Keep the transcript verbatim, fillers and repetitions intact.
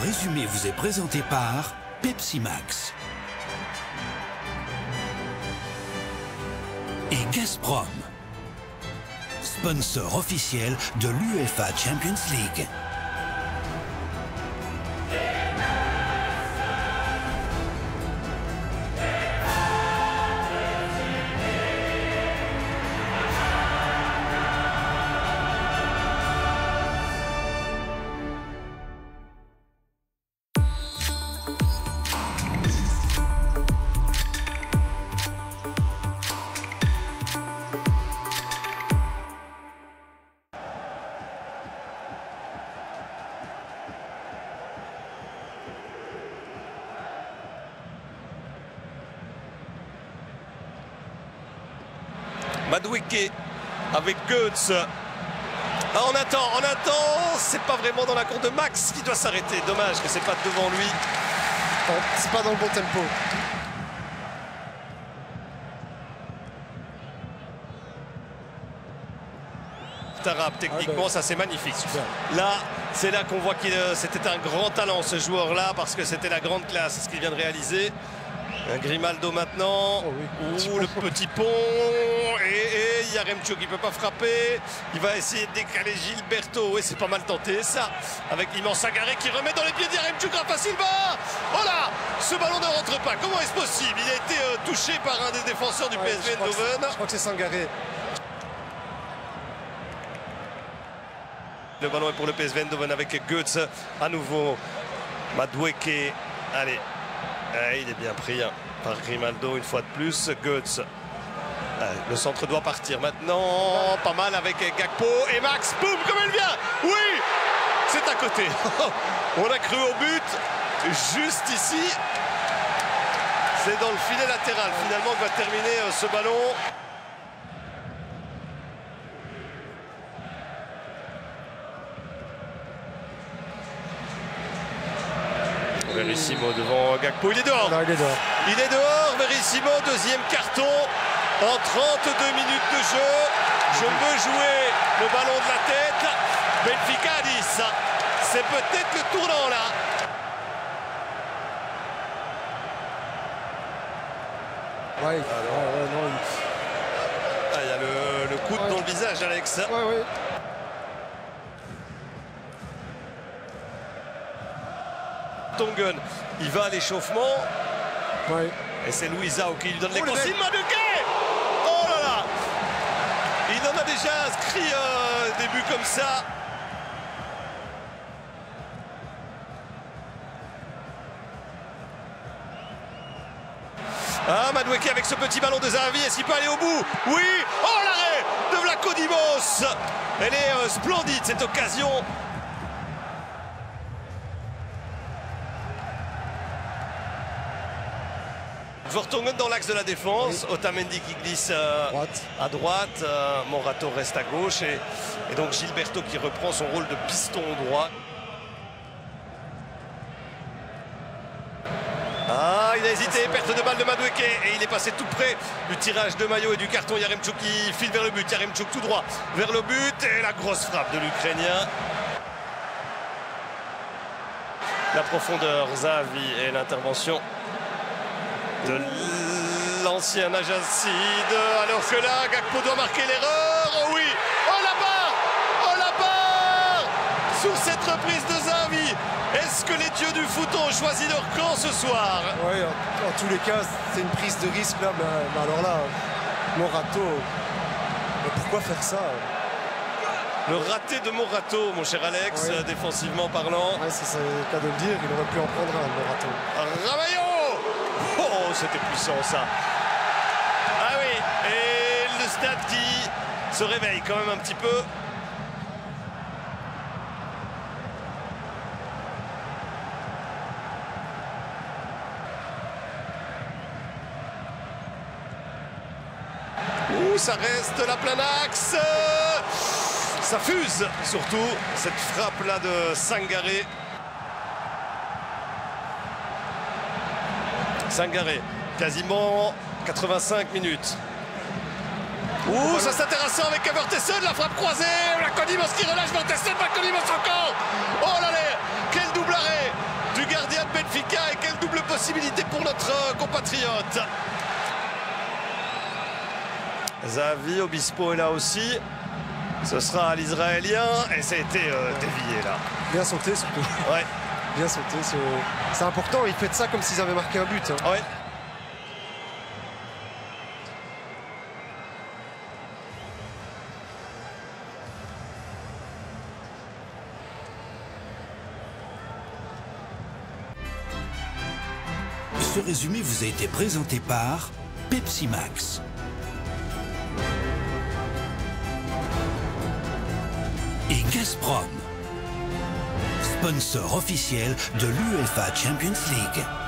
résumé vous est présenté par Pepsi Max et Gazprom, sponsor officiel de l'UEFA Champions League. Madueke avec Goetz. Ah, on attend, on attend. C'est pas vraiment dans la cour de Max qui doit s'arrêter. Dommage que c'est pas devant lui. Bon, c'est pas dans le bon tempo. Tarab, techniquement, ah ben, ça c'est magnifique. Super. Là, c'est là qu'on voit que euh, c'était un grand talent ce joueur-là parce que c'était la grande classe, ce qu'il vient de réaliser. Un Grimaldo maintenant, oh oui. Ouh, le petit pont, et, et Yaremchuk qui ne peut pas frapper, il va essayer de décaler Gilberto, et c'est pas mal tenté ça, avec l'immense Sangaré qui remet dans les pieds de Yaremchuk, Rafa Silva. Oh là, ce ballon ne rentre pas, comment est-ce possible? Il a été euh, touché par un des défenseurs du ouais, P S V Eindhoven. Je crois que c'est Sangaré. Le ballon est pour le P S V Eindhoven avec Goetz à nouveau, Madueke, allez. Ah, il est bien pris hein, par Grimaldo une fois de plus. Goetz. Ah, le centre doit partir maintenant. Pas mal avec Gakpo et Max. Boum, comme elle vient. Oui, c'est à côté. On a cru au but. Juste ici. C'est dans le filet latéral. Finalement, on va terminer euh, ce ballon. Verissimo devant Gakpo, il est dehors. Non, il est dehors. Il est dehors, Verissimo, deuxième carton en trente-deux minutes de jeu. Je veux jouer le ballon de la tête. Benfica à dix. C'est peut-être le tournant là. Ouais, ouais, ouais, non, il... Ah, il y a le, le coude ouais. dans le visage, Alex. Ouais, ouais. Tongen, il va à l'échauffement. Ouais. Et c'est Luisao qui lui donne oh, les consignes. Madueke! Oh là là! Il en a déjà inscrit un début comme ça. Ah, Madueke avec ce petit ballon de Zahavi, est-ce qu'il peut aller au bout? Oui! Oh, l'arrêt de Vlaco Dimos! Elle est euh, splendide cette occasion. Vertonghen dans l'axe de la défense, oui. Otamendi qui glisse euh, droite. à droite, euh, Morato reste à gauche et, et donc Gilberto qui reprend son rôle de piston droit. Ah, il a hésité, perte de balle de Madueke et il est passé tout près du tirage de maillot et du carton. Yaremchuk qui file vers le but, Yaremchuk tout droit vers le but et la grosse frappe de l'Ukrainien. La profondeur, Zahavi et l'intervention de l'ancien Ajacide, alors que là, Gakpo doit marquer l'erreur. Oh oui, oh la barre, oh la barre sur cette reprise de Zahavi. Est-ce que les dieux du foot ont choisi leur camp ce soir? Oui, en, en tous les cas, c'est une prise de risque là. Mais, mais alors là, Morato, mais pourquoi faire ça? Le raté de Morato, mon cher Alex, ouais. défensivement parlant. Ouais, c'est le cas de le dire, il aurait pu en prendre un, Morato. Ramalho! Oh, c'était puissant ça. Ah oui, et le stade qui se réveille quand même un petit peu. Ouh, ça reste la plein axe. Ça fuse surtout, cette frappe là de Sangaré. Sangaré, quasiment quatre-vingt-cinq minutes. Ouh, ça c'est intéressant avec Vertonghen, la frappe croisée, Vlaco Dimos qui relâche Vertonghen, Vlaco Dimos encore. Oh là là, quel double arrêt Africain et quelle double possibilité pour notre compatriote. Xavi Obispo est là aussi. Ce sera à l'Israélien et ça a été euh, dévié là. Bien sauté surtout. Ouais. Bien sauté. C'est important. Ils font ça comme s'ils avaient marqué un but. Hein. Ouais. Ce résumé vous a été présenté par Pepsi Max. Et Gazprom, sponsor officiel de l'UEFA Champions League.